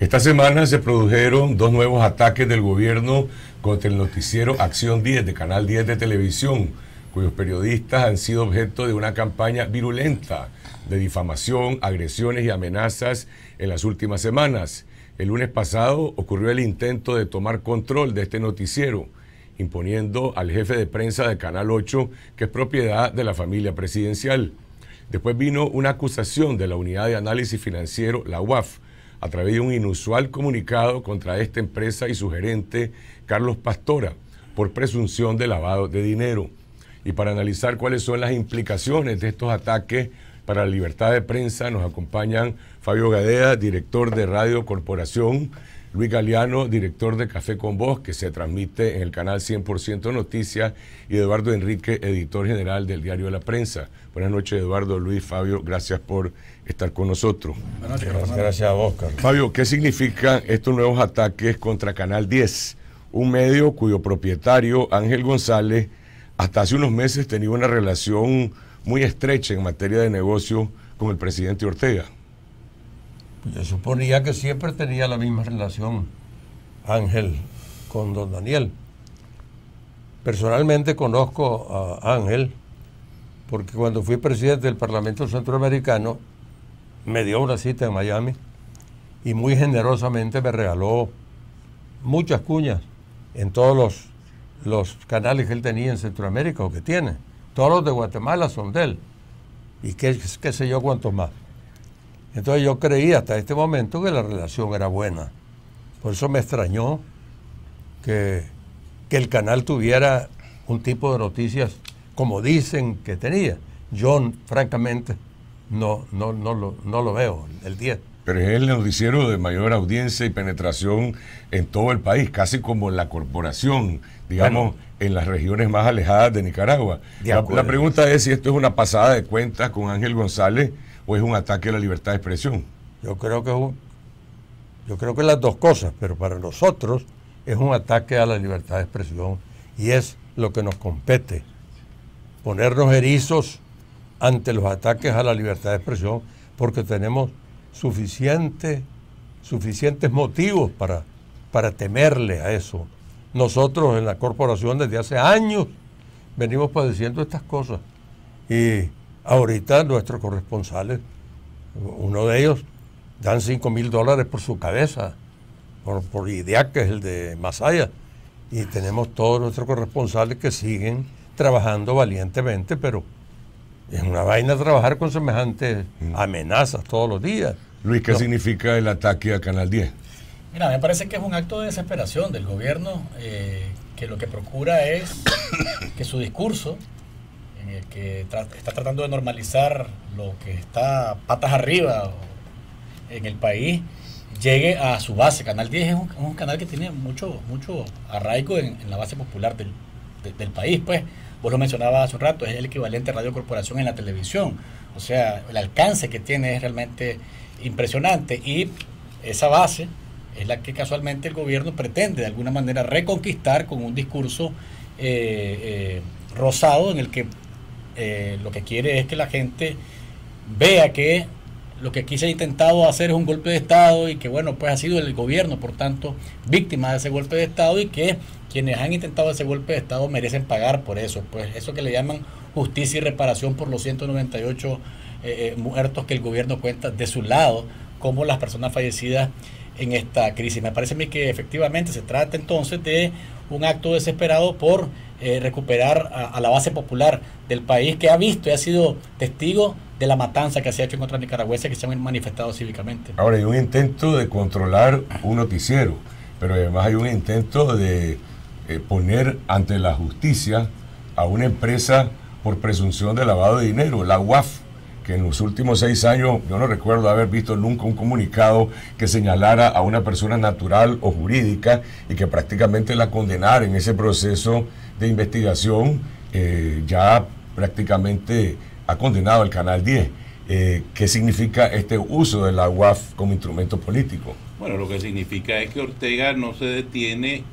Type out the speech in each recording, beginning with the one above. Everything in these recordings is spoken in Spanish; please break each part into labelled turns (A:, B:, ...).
A: Esta semana se produjeron dos nuevos ataques del gobierno contra el noticiero Acción 10 de Canal 10 de televisión, cuyos periodistas han sido objeto de una campaña virulenta de difamación, agresiones y amenazas en las últimas semanas. El lunes pasado ocurrió el intento de tomar control de este noticiero, imponiendo al jefe de prensa de Canal 8, que es propiedad de la familia presidencial. Después vino una acusación de la Unidad de Análisis Financiero, la UAF, a través de un inusual comunicado contra esta empresa y su gerente, Carlos Pastora, por presunción de lavado de dinero. Y para analizar cuáles son las implicaciones de estos ataques para la libertad de prensa, nos acompañan Fabio Gadea, director de Radio Corporación, Luis Galeano, director de Café con Voz, que se transmite en el canal 100% Noticias, y Eduardo Enrique, editor general del Diario de la Prensa. Buenas noches, Eduardo, Luis, Fabio, gracias por estar con nosotros.
B: Buenas noches. Gracias a vos, Carlos.
A: Fabio, ¿qué significan estos nuevos ataques contra Canal 10? Un medio cuyo propietario, Ángel González, hasta hace unos meses tenía una relación muy estrecha en materia de negocio con el presidente Ortega.
B: Yo suponía que siempre tenía la misma relación Ángel con don Daniel. Personalmente conozco a Ángel porque cuando fui presidente del Parlamento Centroamericano me dio una cita en Miami y muy generosamente me regaló muchas cuñas en todos los canales que él tenía en Centroamérica o que tiene. Todos los de Guatemala son de él y qué sé yo cuántos más. Entonces yo creí hasta este momento que la relación era buena. Por eso me extrañó que el canal tuviera un tipo de noticias como dicen que tenía. Yo francamente no lo veo, el 10.
A: Pero es el noticiero de mayor audiencia y penetración en todo el país, casi como la corporación, digamos, bueno, en las regiones más alejadas de Nicaragua. La pregunta es si esto es una pasada de cuentas con Ángel González o es un ataque a la libertad de expresión.
B: Yo creo que las dos cosas, pero para nosotros es un ataque a la libertad de expresión y es lo que nos compete, ponernos erizos ante los ataques a la libertad de expresión, porque tenemos suficientes motivos para temerle a eso. Nosotros en la corporación desde hace años venimos padeciendo estas cosas y ahorita nuestros corresponsales, uno de ellos, dan $5,000 por su cabeza, por idea que es el de Masaya, y tenemos todos nuestros corresponsales que siguen trabajando valientemente, pero es una vaina trabajar con semejantes amenazas todos los días.
A: Luis, ¿qué significa el ataque a Canal 10?
C: Mira, me parece que es un acto de desesperación del gobierno que lo que procura es que su discurso, en el que está tratando de normalizar lo que está patas arriba en el país, llegue a su base. Canal 10 es un canal que tiene mucho arraigo en la base popular del país, pues. Vos lo mencionabas hace un rato, es el equivalente a Radio Corporación en la televisión. O sea, el alcance que tiene es realmente impresionante y esa base es la que casualmente el gobierno pretende de alguna manera reconquistar con un discurso rosado en el que lo que quiere es que la gente vea que lo que aquí se ha intentado hacer es un golpe de Estado y que bueno, pues ha sido el gobierno, por tanto, víctima de ese golpe de Estado y que quienes han intentado ese golpe de Estado merecen pagar por eso, pues eso que le llaman justicia y reparación por los 198 muertos que el gobierno cuenta de su lado, como las personas fallecidas en esta crisis. Me parece a mí que efectivamente se trata entonces de un acto desesperado por recuperar a la base popular del país que ha visto y ha sido testigo de la matanza que se ha hecho en contra nicaragüenses que se han manifestado cívicamente.
A: Ahora hay un intento de controlar un noticiero, pero además hay un intento de poner ante la justicia a una empresa por presunción de lavado de dinero, la UAF, que en los últimos 6 años yo no recuerdo haber visto nunca un comunicado que señalara a una persona natural o jurídica y que prácticamente la condenara en ese proceso de investigación. Ya prácticamente ha condenado al Canal 10. ¿Qué significa este uso de la UAF como instrumento político?
D: Bueno, lo que significa es que Ortega no se detiene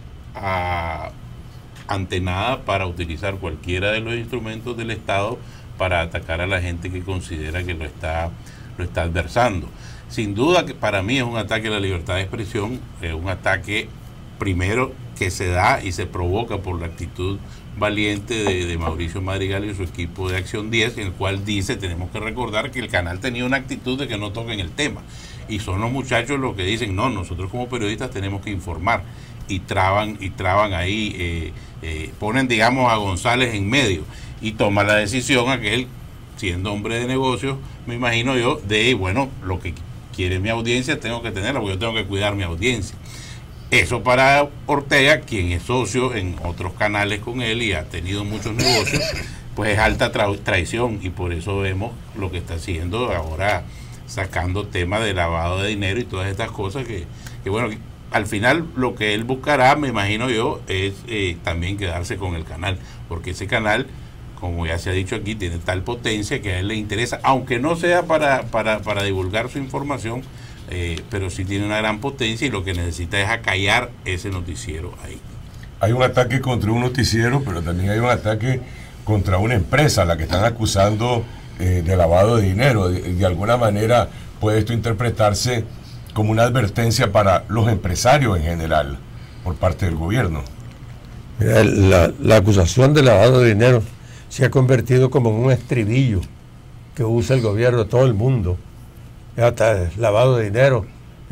D: ante nada para utilizar cualquiera de los instrumentos del Estado para atacar a la gente que considera que lo está adversando. sin duda que para mí es un ataque a la libertad de expresión, es un ataque primero que se da y se provoca por la actitud valiente de Mauricio Madrigal y su equipo de Acción 10, en el cual dice, tenemos que recordar que el canal tenía una actitud de que no toquen el tema, y son los muchachos los que dicen, no, nosotros como periodistas tenemos que informar, y traban ahí, ponen, digamos, a González en medio, y toma la decisión aquel, siendo hombre de negocios, me imagino yo, de, bueno, lo que quiere mi audiencia tengo que tenerlo, porque yo tengo que cuidar mi audiencia. Eso para Ortega, quien es socio en otros canales con él y ha tenido muchos negocios, pues es alta traición, y por eso vemos lo que está haciendo ahora, sacando temas de lavado de dinero y todas estas cosas que bueno, al final lo que él buscará, me imagino yo, es también quedarse con el canal, porque ese canal, como ya se ha dicho aquí, tiene tal potencia que a él le interesa, aunque no sea para divulgar su información, pero sí tiene una gran potencia, y lo que necesita es acallar ese noticiero ahí.
A: Hay un ataque contra un noticiero, pero también hay un ataque contra una empresa, a la que están acusando de lavado de dinero. De alguna manera puede esto interpretarse como una advertencia para los empresarios en general por parte del gobierno.
B: Mira, la acusación de lavado de dinero se ha convertido como en un estribillo que usa el gobierno de todo el mundo. Hasta lavado de dinero,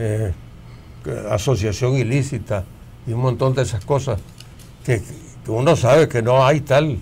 B: asociación ilícita y un montón de esas cosas que uno sabe que no hay tal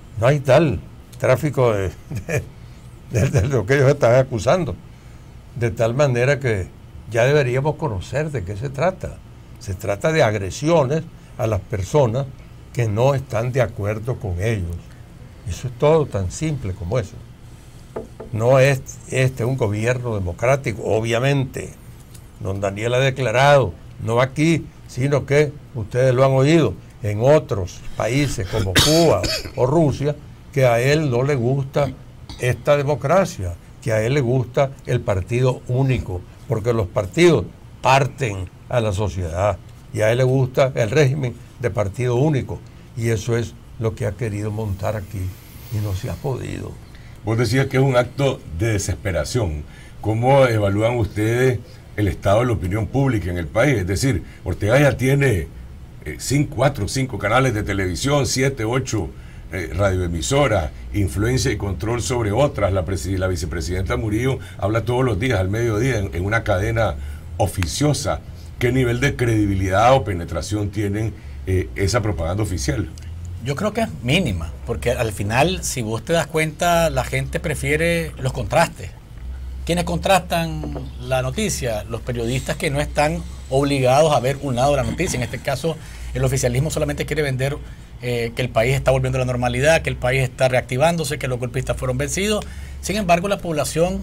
B: tráfico de lo que ellos están acusando, de tal manera que ya deberíamos conocer de qué se trata. Se trata de agresiones a las personas que no están de acuerdo con ellos. Eso es todo tan simple como eso. No es un gobierno democrático, obviamente. Don Daniel ha declarado, no aquí, sino que ustedes lo han oído en otros países como Cuba o Rusia, que a él no le gusta esta democracia, que a él le gusta el partido único, porque los partidos parten a la sociedad, y a él le gusta el régimen de partido único, y eso es lo que ha querido montar aquí, y no se ha podido.
A: Vos decías que es un acto de desesperación. ¿Cómo evalúan ustedes el estado de la opinión pública en el país? Es decir, Ortega ya tiene 4 o 5 canales de televisión, 7, 8 radioemisoras, influencia y control sobre otras. La vicepresidenta Murillo habla todos los días al mediodía en una cadena oficiosa. ¿Qué nivel de credibilidad o penetración tienen esa propaganda oficial?
C: Yo creo que es mínima, porque al final, si vos te das cuenta, la gente prefiere los contrastes. ¿Quiénes contrastan la noticia? Los periodistas que no están obligados a ver un lado de la noticia. En este caso, el oficialismo solamente quiere vender que el país está volviendo a la normalidad, que el país está reactivándose, que los golpistas fueron vencidos. Sin embargo, la población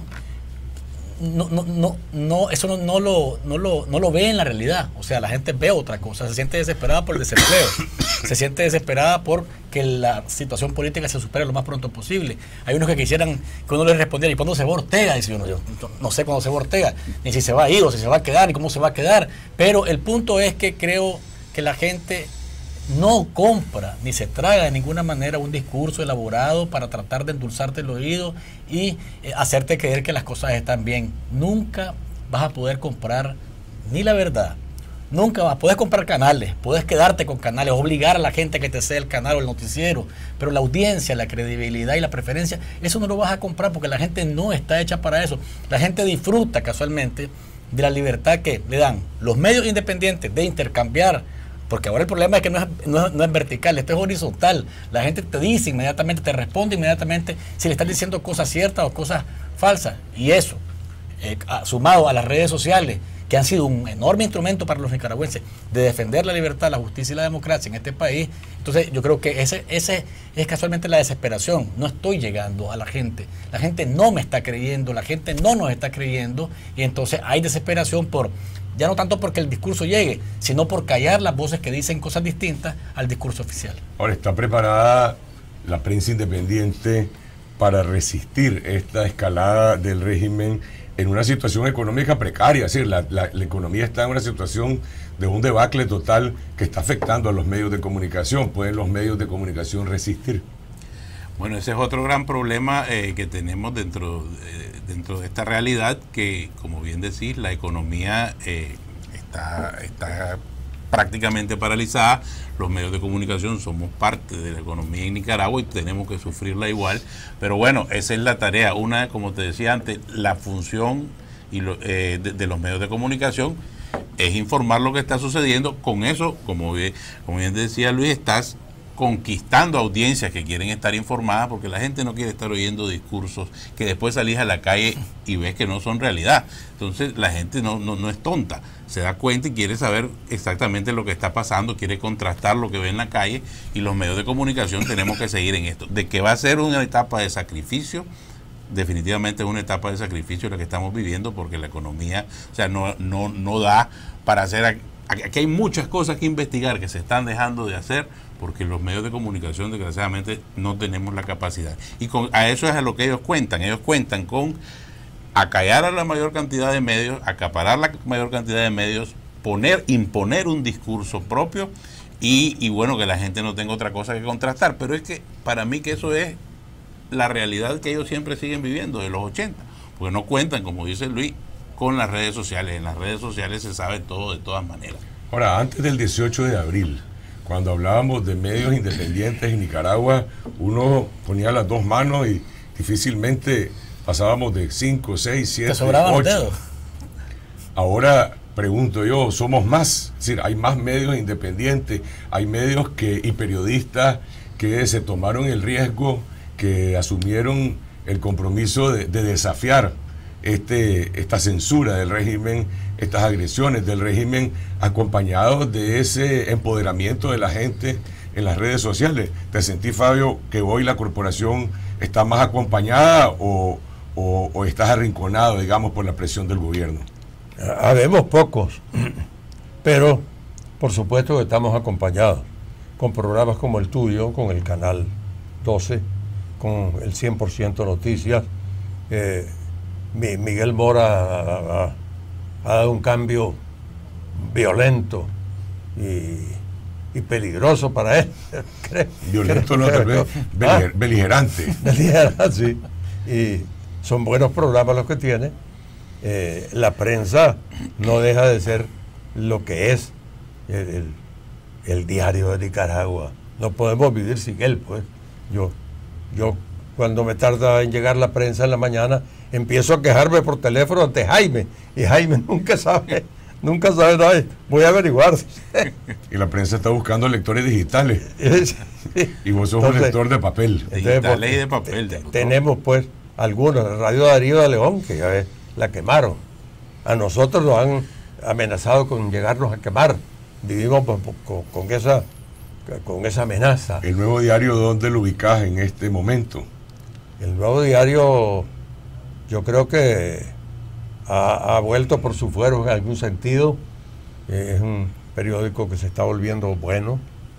C: eso no lo ve en la realidad. O sea, la gente ve otra cosa, se siente desesperada por el desempleo, se siente desesperada por que la situación política se supere lo más pronto posible. Hay unos que quisieran que uno les respondiera, ¿y cuándo se va Ortega? Dice uno, yo no sé cuándo se va Ortega, ni si se va a ir, o si se va a quedar, ni cómo se va a quedar. Pero el punto es que creo que la gente no compra ni se traga de ninguna manera un discurso elaborado para tratar de endulzarte el oído y hacerte creer que las cosas están bien. Nunca vas a poder comprar ni la verdad, nunca vas a poder comprar canales, puedes quedarte con canales, obligar a la gente a que te sea el canal o el noticiero, pero la audiencia, la credibilidad y la preferencia, eso no lo vas a comprar porque la gente no está hecha para eso. La gente disfruta casualmente de la libertad que le dan los medios independientes de intercambiar. Porque ahora el problema es que no es vertical, esto es horizontal. La gente te dice inmediatamente, te responde inmediatamente si le están diciendo cosas ciertas o cosas falsas. Y eso, sumado a las redes sociales, que han sido un enorme instrumento para los nicaragüenses de defender la libertad, la justicia y la democracia en este país. Entonces yo creo que ese es casualmente la desesperación. No estoy llegando a la gente no me está creyendo, la gente no nos está creyendo, y entonces hay desesperación por... Ya no tanto porque el discurso llegue, sino por callar las voces que dicen cosas distintas al discurso oficial.
A: Ahora, ¿está preparada la prensa independiente para resistir esta escalada del régimen en una situación económica precaria? Es decir, la economía está en una situación de un debacle total que está afectando a los medios de comunicación. ¿Pueden los medios de comunicación resistir?
D: Bueno, ese es otro gran problema que tenemos dentro dentro de esta realidad que, como bien decís, la economía está prácticamente paralizada. Los medios de comunicación somos parte de la economía en Nicaragua y tenemos que sufrirla igual. Pero bueno, esa es la tarea. Una, como te decía antes, la función de los medios de comunicación es informar lo que está sucediendo. Con eso, como bien decía Luis, estás conquistando audiencias que quieren estar informadas, porque la gente no quiere estar oyendo discursos que después salís a la calle y ves que no son realidad. Entonces la gente no es tonta, se da cuenta y quiere saber exactamente lo que está pasando, quiere contrastar lo que ve en la calle, y los medios de comunicación tenemos que seguir en esto. De que va a ser una etapa de sacrificio, definitivamente es una etapa de sacrificio la que estamos viviendo, porque la economía, o sea, no da para hacer. Aquí hay muchas cosas que investigar que se están dejando de hacer porque los medios de comunicación, desgraciadamente, no tenemos la capacidad. Y a eso es a lo que ellos cuentan. Ellos cuentan con acallar a la mayor cantidad de medios, acaparar la mayor cantidad de medios, imponer un discurso propio y bueno, que la gente no tenga otra cosa que contrastar. Pero es que para mí que eso es la realidad que ellos siempre siguen viviendo de los 80, porque no cuentan, como dice Luis, con las redes sociales. En las redes sociales se sabe todo de todas maneras.
A: Ahora, antes del 18 de abril, cuando hablábamos de medios independientes en Nicaragua, uno ponía las dos manos y difícilmente pasábamos de 5, 6, 7,
C: Te sobraban
A: 8.
C: los dedos.
A: Ahora, pregunto yo, ¿somos más? Es decir, hay más medios independientes, hay medios y periodistas que se tomaron el riesgo, que asumieron el compromiso de desafiar esta censura del régimen, estas agresiones del régimen, acompañados de ese empoderamiento de la gente en las redes sociales. ¿Te sentís, Fabio, que hoy la corporación está más acompañada o estás arrinconado, digamos, por la presión del gobierno?
B: Habemos pocos, pero por supuesto que estamos acompañados con programas como el tuyo, con el Canal 12, con el 100% Noticias. Miguel Mora ha dado un cambio violento y peligroso para él.
A: Violento no, tal vez beligerante.
B: Beligerante, sí. Y son buenos programas los que tiene. La prensa no deja de ser lo que es el diario de Nicaragua. No podemos vivir sin él, pues. Yo cuando me tarda en llegar la prensa en la mañana, empiezo a quejarme por teléfono ante Jaime, y Jaime nunca sabe nada. Voy a averiguar.
A: Y la prensa está buscando lectores digitales. Y vos sos un lector de papel.
D: Digitales y de papel.
B: Tenemos pues algunos, la Radio Darío de León, que ya ves, la quemaron. A nosotros nos han amenazado con llegarnos a quemar. Vivimos con esa amenaza.
A: ¿El Nuevo Diario dónde lo ubicás en este momento?
B: El Nuevo Diario, yo creo que ha vuelto por su fuero en algún sentido. Es un periódico que se está volviendo bueno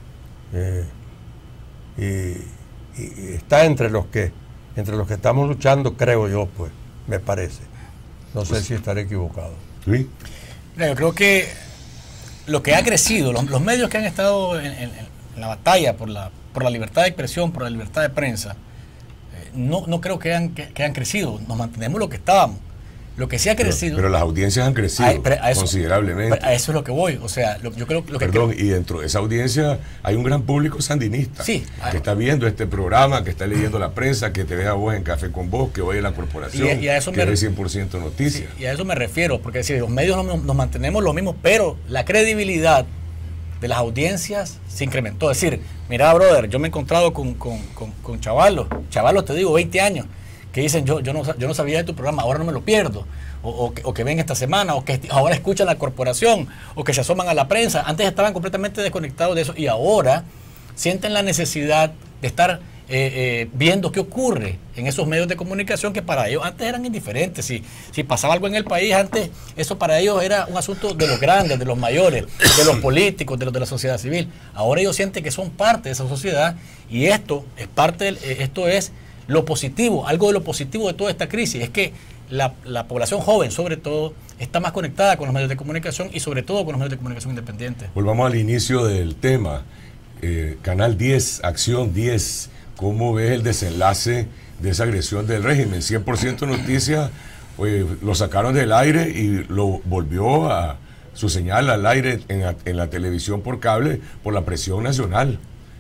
B: y está entre los que estamos luchando, creo yo, pues, me parece. No sé si estaré equivocado.
A: ¿Sí?
C: Yo creo que lo que ha crecido, los medios que han estado en la batalla por la libertad de expresión, por la libertad de prensa, no creo que han crecido. Nos mantenemos lo que estábamos. Lo que sí ha crecido.
A: Pero las audiencias han crecido considerablemente.
C: A eso es lo que voy. O sea, yo creo lo que.
A: Perdón, y dentro de esa audiencia hay un gran público sandinista.
C: Sí.
A: Que está viendo este programa, que está leyendo la prensa, que te ve a vos en Café con Vos, que oye la corporación,
C: y a eso
A: que ve 100% noticias.
C: Sí, y a eso me refiero, porque si los medios nos mantenemos lo mismo, pero la credibilidad de las audiencias se incrementó. Es decir, mira, brother, yo me he encontrado con chavalos, te digo, 20 años, que dicen, yo no sabía de tu programa, ahora no me lo pierdo, o que ven esta semana, o que ahora escuchan la corporación, o que se asoman a la prensa. Antes estaban completamente desconectados de eso, y ahora sienten la necesidad de estar viendo qué ocurre en esos medios de comunicación que para ellos antes eran indiferentes. Si pasaba algo en el país, antes eso para ellos era un asunto de los grandes, de los mayores, de los políticos, de los de la sociedad civil. Ahora ellos sienten que son parte de esa sociedad, y esto es lo positivo, algo de lo positivo de toda esta crisis, es que la población joven, sobre todo, está más conectada con los medios de comunicación y sobre todo con los medios de comunicación independientes.
A: Volvamos al inicio del tema. Canal 10, Acción 10, ¿cómo ves el desenlace de esa agresión del régimen. 100% Noticias lo sacaron del aire y lo volvió a su señal al aire en la televisión por cable por la presión nacional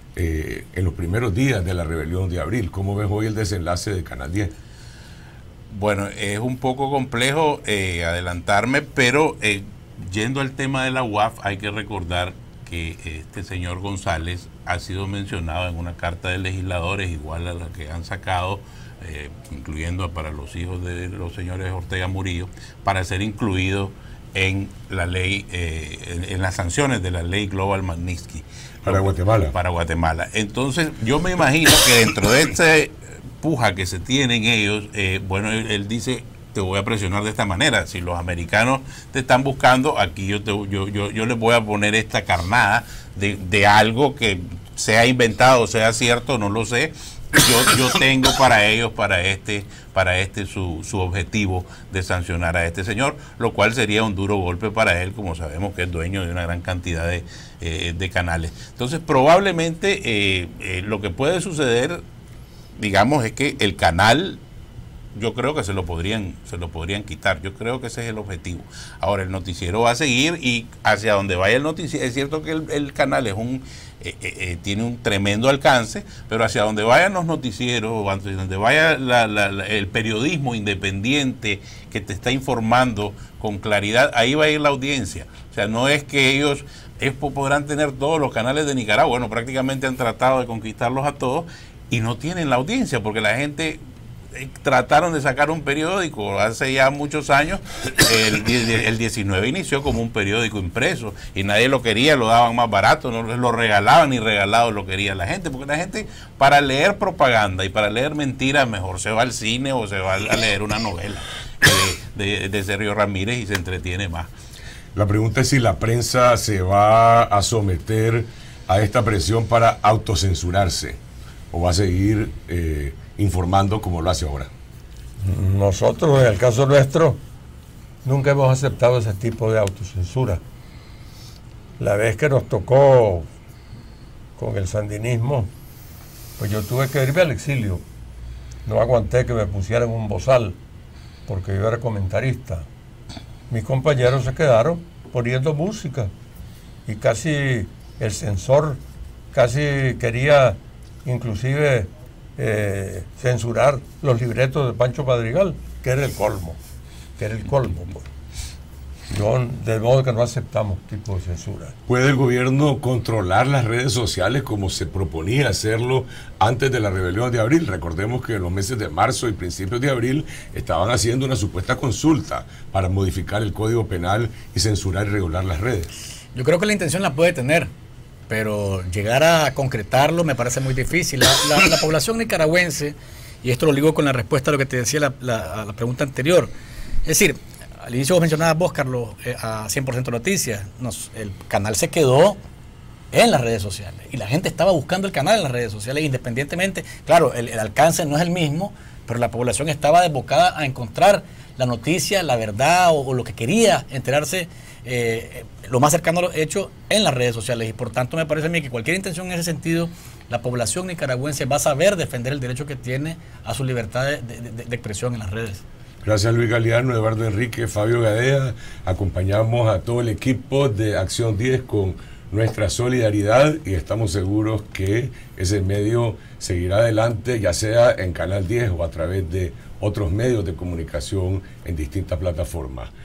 A: en los primeros días de la rebelión de abril. ¿Cómo ves hoy el desenlace de Canal 10?
D: Bueno, es un poco complejo adelantarme, pero yendo al tema de la UAF, hay que recordar que este señor González ha sido mencionado en una carta de legisladores igual a la que han sacado, incluyendo para los hijos de los señores Ortega Murillo, para ser incluido en la ley, en las sanciones de la ley Global Magnitsky.
A: Para Guatemala.
D: Para Guatemala. Entonces, yo me imagino que dentro de esta puja que se tienen ellos, bueno, él dice, te voy a presionar de esta manera. Si los americanos te están buscando, aquí yo les voy a poner esta carnada de algo que sea inventado, sea cierto, no lo sé. Yo tengo para ellos, para este su objetivo de sancionar a este señor, lo cual sería un duro golpe para él, como sabemos que es dueño de una gran cantidad de canales. Entonces, probablemente lo que puede suceder, digamos, es que el canal, yo creo que se lo podrían quitar. Yo creo que ese es el objetivo. Ahora, el noticiero va a seguir y hacia donde vaya el noticiero, es cierto que el canal es tiene un tremendo alcance, pero hacia donde vayan los noticieros, o hacia donde vaya el periodismo independiente que te está informando con claridad, ahí va a ir la audiencia. O sea, no es que ellos podrán tener todos los canales de Nicaragua, bueno, prácticamente han tratado de conquistarlos a todos y no tienen la audiencia, porque la gente trataron de sacar un periódico hace ya muchos años. El 19 inició como un periódico impreso y nadie lo quería, lo daban más barato, no lo regalaban, ni regalado lo quería la gente, porque la gente, para leer propaganda y para leer mentiras, mejor se va al cine o se va a leer una novela de Sergio Ramírez y se entretiene más.
A: La pregunta es si la prensa se va a someter a esta presión para autocensurarse o va a seguir informando como lo hace ahora.
B: Nosotros, en el caso nuestro, nunca hemos aceptado ese tipo de autocensura. La vez que nos tocó con el sandinismo, pues yo tuve que irme al exilio. No aguanté que me pusieran un bozal, porque yo era comentarista. Mis compañeros se quedaron poniendo música y casi el censor casi quería inclusive censurar los libretos de Pancho Madrigal, que era el colmo, pues. De modo que no aceptamos tipo de censura.
A: ¿Puede el gobierno controlar las redes sociales como se proponía hacerlo antes de la rebelión de abril? Recordemos que en los meses de marzo y principios de abril estaban haciendo una supuesta consulta para modificar el Código Penal y censurar y regular las redes.
C: Yo creo que la intención la puede tener, pero llegar a concretarlo me parece muy difícil. La población nicaragüense, y esto lo ligo con la respuesta a lo que te decía la pregunta anterior, es decir, al inicio vos mencionabas vos, Carlos, a 100% Noticias, el canal se quedó en las redes sociales y la gente estaba buscando el canal en las redes sociales independientemente. Claro, el alcance no es el mismo, pero la población estaba desbocada a encontrar la noticia, la verdad o lo que quería enterarse, lo más cercano a lo hecho en las redes sociales. Y por tanto me parece a mí que cualquier intención en ese sentido, la población nicaragüense va a saber defender el derecho que tiene a su libertad de expresión en las redes.
A: Gracias, Luis Galeano, Eduardo Enrique, Fabio Gadea. Acompañamos a todo el equipo de Acción 10 con nuestra solidaridad y estamos seguros que ese medio seguirá adelante, ya sea en Canal 10 o a través de otros medios de comunicación en distintas plataformas.